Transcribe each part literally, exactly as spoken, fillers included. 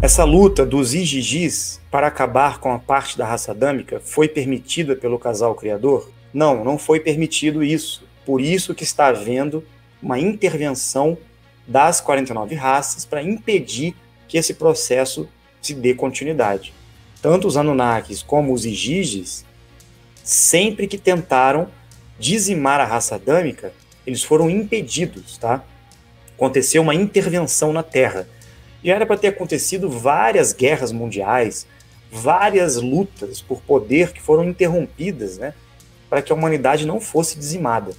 Essa luta dos Igigis para acabar com a parte da raça adâmica foi permitida pelo casal criador? Não, não foi permitido isso. Por isso que está havendo uma intervenção das quarenta e nove raças para impedir que esse processo se dê continuidade. Tanto os Anunnakis como os Igigis, sempre que tentaram dizimar a raça adâmica, eles foram impedidos, tá? Aconteceu uma intervenção na Terra. Já era para ter acontecido várias guerras mundiais, várias lutas por poder que foram interrompidas, né, para que a humanidade não fosse dizimada.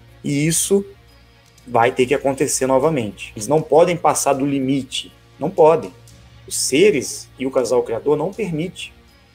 E isso vai ter que acontecer novamente. Eles não podem passar do limite, não podem. Os seres e o casal criador não permitem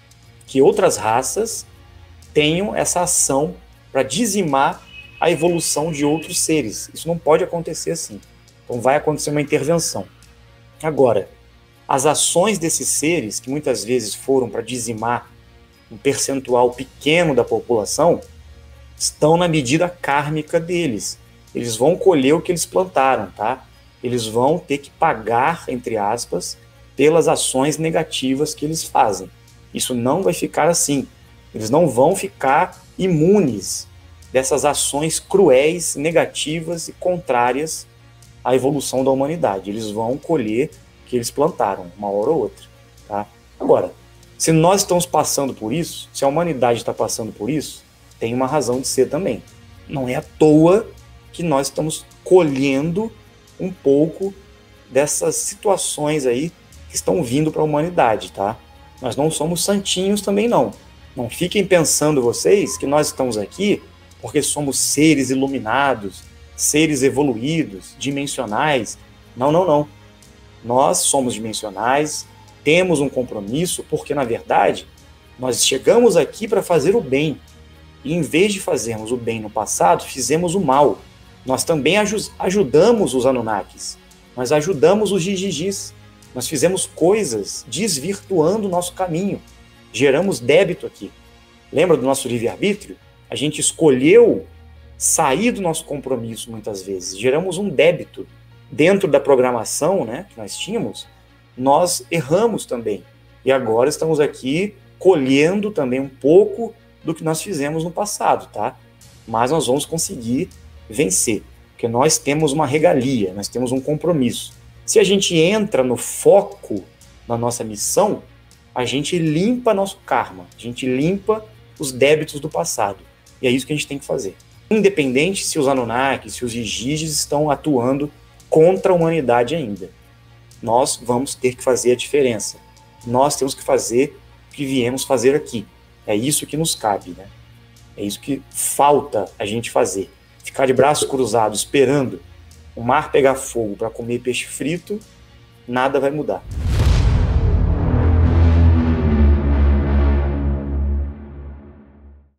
que outras raças tenham essa ação para dizimar a evolução de outros seres. Isso não pode acontecer assim. Então vai acontecer uma intervenção. Agora, as ações desses seres, que muitas vezes foram para dizimar um percentual pequeno da população, estão na medida kármica deles. Eles vão colher o que eles plantaram, tá? Eles vão ter que pagar, entre aspas, pelas ações negativas que eles fazem. Isso não vai ficar assim. Eles não vão ficar imunes dessas ações cruéis, negativas e contrárias à evolução da humanidade. Eles vão colher o que eles plantaram, uma hora ou outra. Tá? Agora, se nós estamos passando por isso, se a humanidade está passando por isso, tem uma razão de ser também. Não é à toa que nós estamos colhendo um pouco dessas situações aí que estão vindo para a humanidade, tá? Nós não somos santinhos também não. Não fiquem pensando vocês que nós estamos aqui porque somos seres iluminados, seres evoluídos, dimensionais. Não, não, não. Nós somos dimensionais, temos um compromisso, porque, na verdade, nós chegamos aqui para fazer o bem. E, em vez de fazermos o bem no passado, fizemos o mal. Nós também ajudamos os Anunnakis. Nós ajudamos os Igigis. Nós fizemos coisas desvirtuando o nosso caminho. Geramos débito aqui. Lembra do nosso livre-arbítrio? A gente escolheu sair do nosso compromisso muitas vezes. Geramos um débito. Dentro da programação, né, que nós tínhamos, nós erramos também. E agora estamos aqui colhendo também um pouco do que nós fizemos no passado, tá? Mas nós vamos conseguir vencer, porque nós temos uma regalia, nós temos um compromisso. Se a gente entra no foco da nossa missão, a gente limpa nosso karma, a gente limpa os débitos do passado. E é isso que a gente tem que fazer. Independente se os Anunnakis, se os Igigis estão atuando contra a humanidade ainda. Nós vamos ter que fazer a diferença. Nós temos que fazer o que viemos fazer aqui. É isso que nos cabe, né? É isso que falta a gente fazer. Ficar de braços cruzados esperando o mar pegar fogo para comer peixe frito, nada vai mudar.